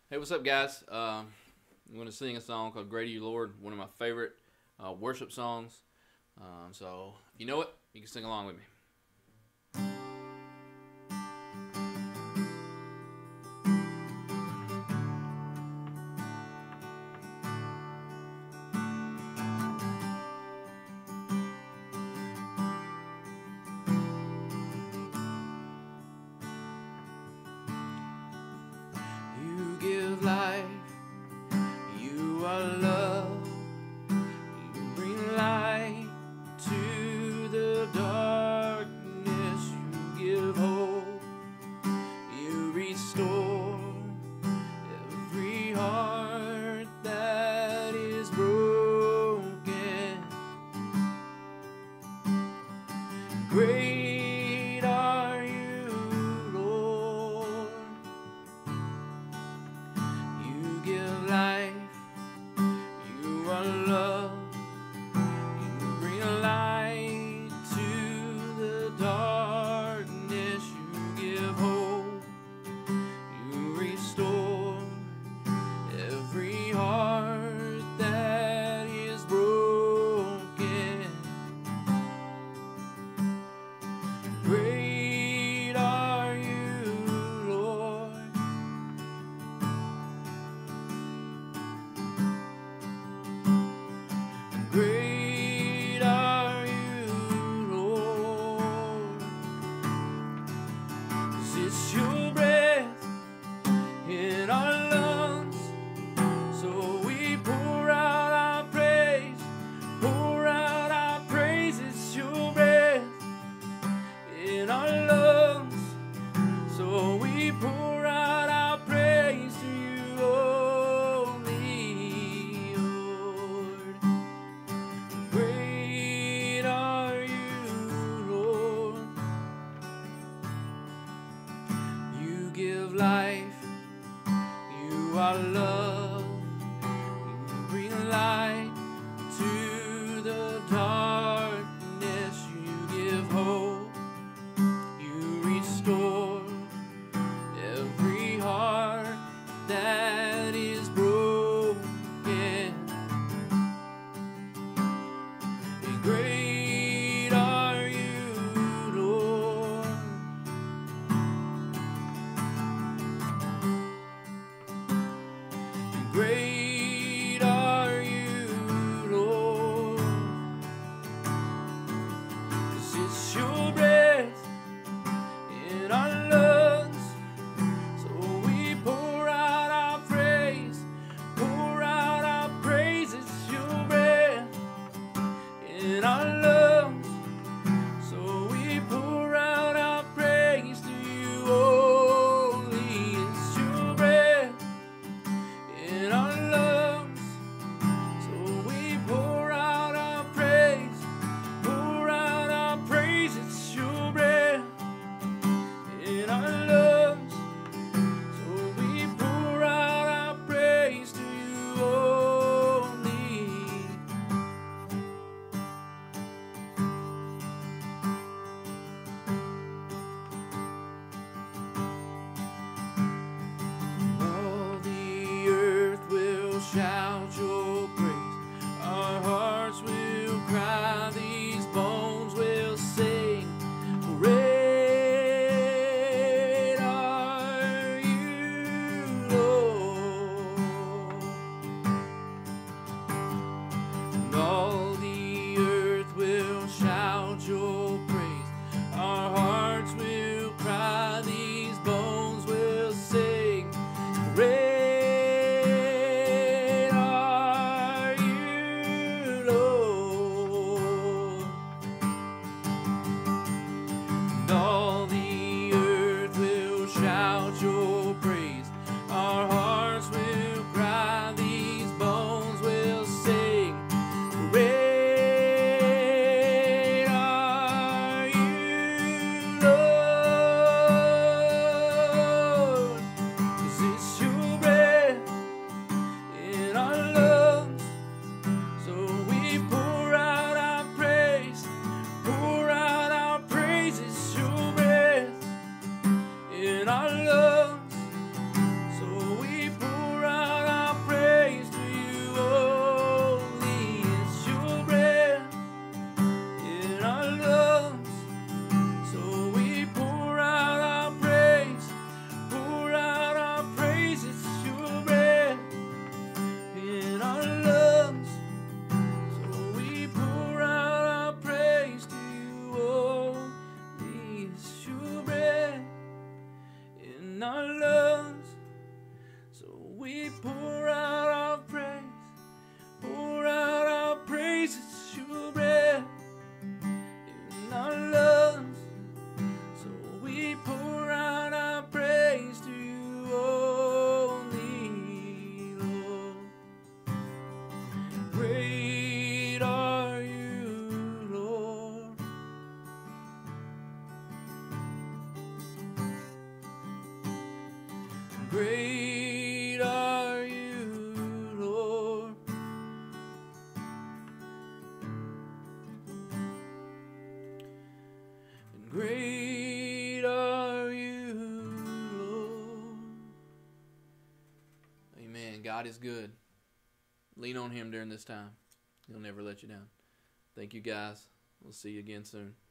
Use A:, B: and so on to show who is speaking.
A: Hey, what's up, guys? I'm going to sing a song called Great Are You, Lord, one of my favorite worship songs. So, if you know it, you can sing along with me. You give life, you are love, you bring light to the darkness, you give hope, you restore every heart that is broken. Great are you, Lord. You give life, you are love, you bring a light to the darkness, you give hope, you restore every heart that is broken. Great are you, Lord. Great are you, Lord. 'Cause it's your breath in our lungs, so we pour out our praise, pour out our praise. It's your breath in our lungs, so we pour out our praise to you only, Lord. Great are you, Lord. You give life, you are love, you bring light to the darkness, you give hope, you restore every heart that is broken. Great are you, Lord. Great are you, Lord. 'Cause it's your breath in our lungs, so we pour out our praise, pour out our praise. It's your breath in our lungs, so we pour out our praise to you only. It's your breath in our lungs. Great are you, Lord. Amen. God is good. Lean on Him during this time. He'll never let you down. Thank you, guys. We'll see you again soon.